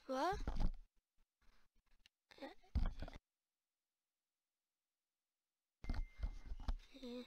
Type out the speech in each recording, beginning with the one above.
What? Yeah.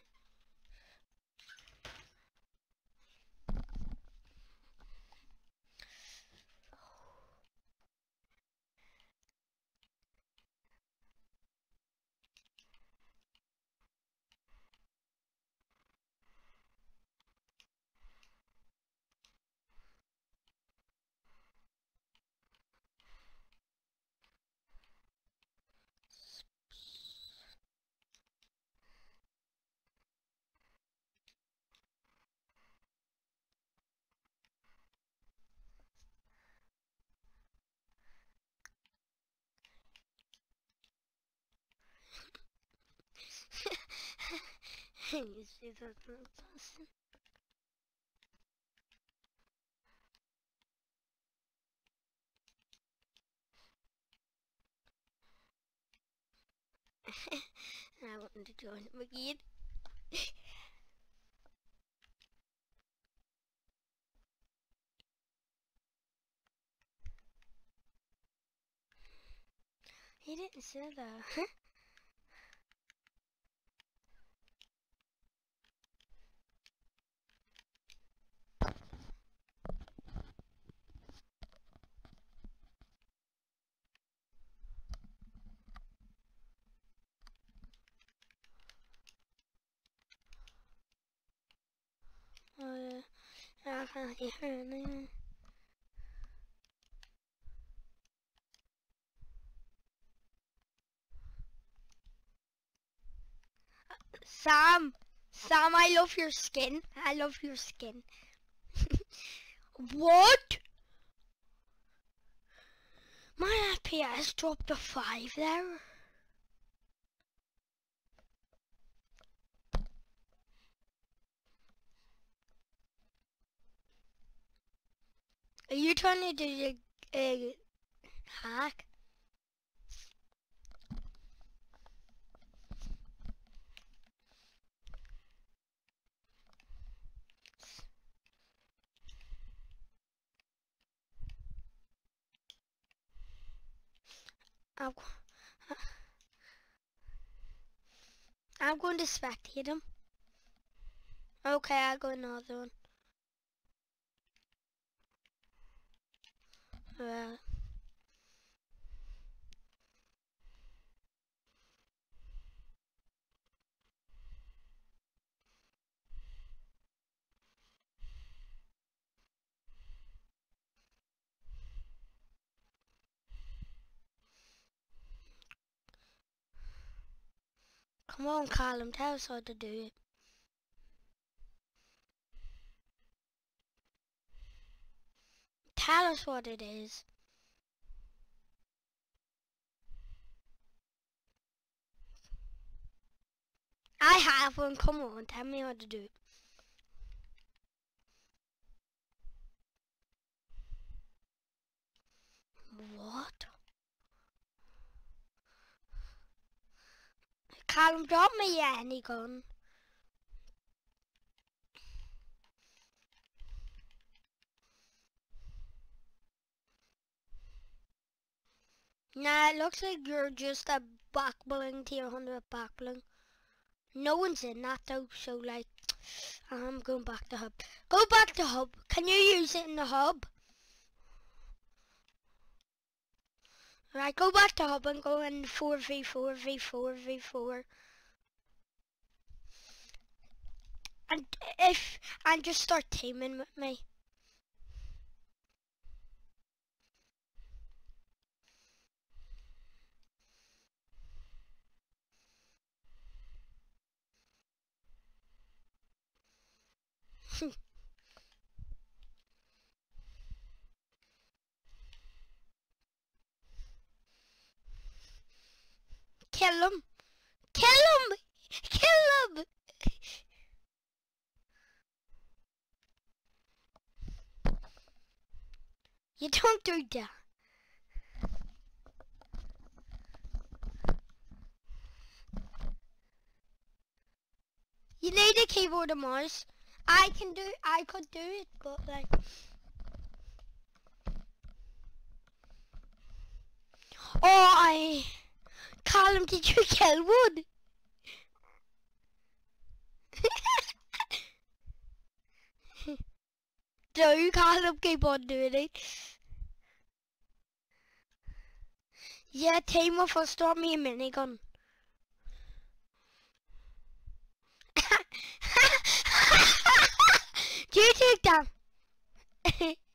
You see that? That's awesome. I wanted to join him again. He didn't say that. Oh yeah, I can't hear anything. Sam! Sam, I love your skin. I love your skin. What? My FPS dropped to 5 there. Are you trying to do the hack? I'm going to spectate him. Okay, I'll go another one. Come on, Callum, tell us how to do it. Tell us what it is. I have one, come on, tell me how to do it. What? Callum, drop me any gun. Nah, it looks like you're just a back bling tier 100 back bling. No one's in that though, so like, I'm going back to hub. Go back to hub. Can you use it in the hub? Right, go back to hub and go in 4v4, v4, v4. And just start teaming with me. Kill him! Kill him! Kill him! You don't do that. You need a keyboard and mouse. I could do it, but like... Callum, did you kill one? Do Callum, keep on doing it. Yeah, team up or stop me a minigun. Do you take that?